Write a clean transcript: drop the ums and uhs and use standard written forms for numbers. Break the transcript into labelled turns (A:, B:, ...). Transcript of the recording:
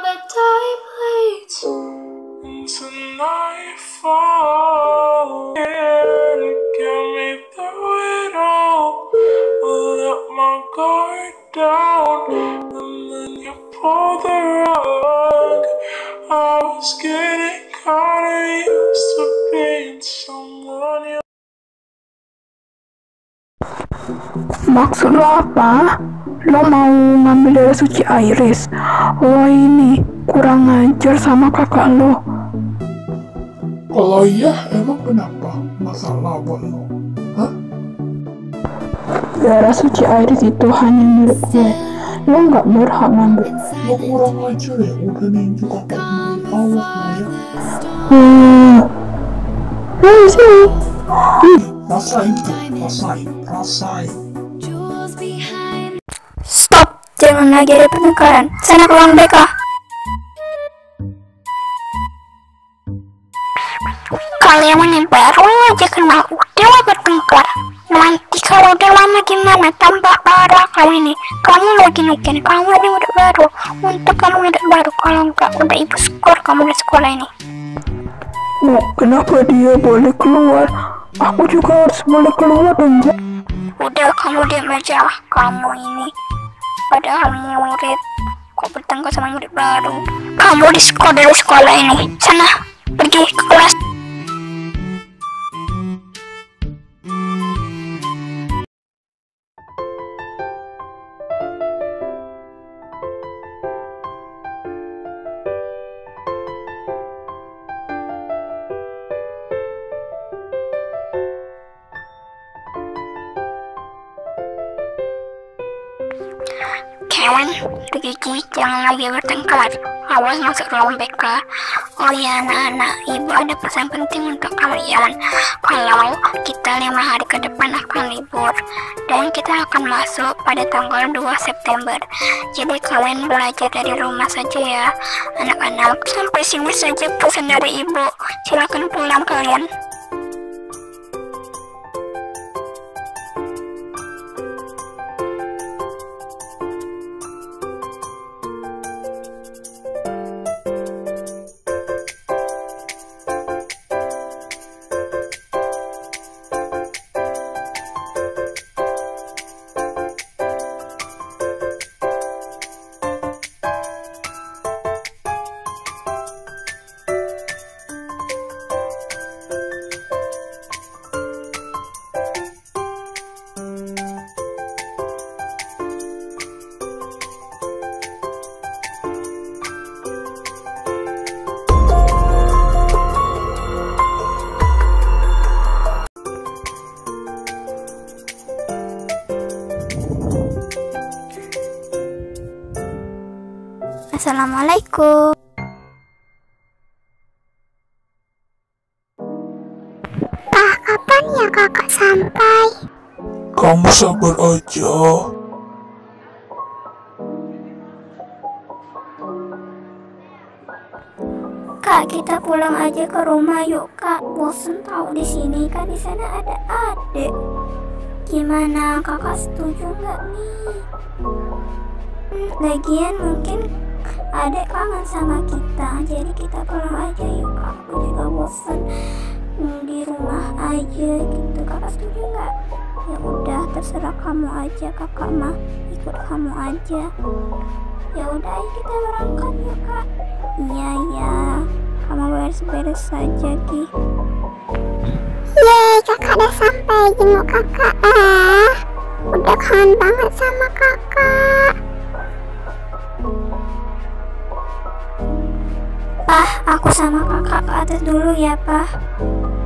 A: the time waits into nightfall. Yeah, to get me through it all. Let my guard down, and then you pull the rug. I was getting kinda used to being someone else.
B: Maksud lo apa? Lo mau ngambil darah suci Iris? Lo ini kurang ngajar sama kakak lo.
C: Kalau iya, emang kenapa? Masalah buat lo? Hah?
B: Darah suci Iris itu hanya milik gue. Lo nggak berhak ngambil.
C: Lo kurang ajar ya, udah ninju kakak milik Allah, Maya.
B: Sini.
C: Rasain tuh, rasain.
B: Stop, jangan lagi ada pertengkaran. Sana ke ruang BK.
D: Kalian ini baru aja kenal udah bertengkar. Nanti kalau udah lama gimana? Tambah parah kamu ini. Kamu lagi nukin, kamu ini udah baru. Untuk kamu udah baru, kalau enggak udah ibu skor kamu di sekolah ini.
B: Kenapa dia boleh keluar? Aku juga harus boleh keluar dong.
D: Udah kamu diam aja, kamu ini padahal murid kok bertengkar sama murid baru. Kamu di skor dari sekolah ini. Sana pergi ke kelas. Kawan, pergi, jangan lagi bertengkar. Awas masuk ruang BK. Oh ya anak-anak, ibu ada pesan penting untuk kalian. Kalau kita 5 hari ke depan akan libur dan kita akan masuk pada tanggal 2 September. Jadi kalian belajar dari rumah saja ya anak-anak. Sampai sini saja pesan dari ibu. Silakan pulang kalian. Assalamualaikum. Pak, kapan ya kakak sampai?
C: Kamu sabar aja.
D: Kak, kita pulang aja ke rumah yuk kak. Bosen tahu di sini kan, di sana ada adek. Gimana, kakak setuju nggak nih? Lagian mungkin adek kangen sama kita, jadi kita pulang aja yuk kak. Aku juga bosen di rumah aja gitu. Kakak setuju nggak? Ya udah, terserah kamu aja, kakak mah ikut kamu aja. Ya udah, ayo kita berangkat yuk kak. Iya ya, kamu beres-beres saja Ki. Yeay, kakak udah sampai. Jenguk kakak. Udah kangen banget sama kakak. Pah, aku sama kakak ke atas dulu ya, Pah.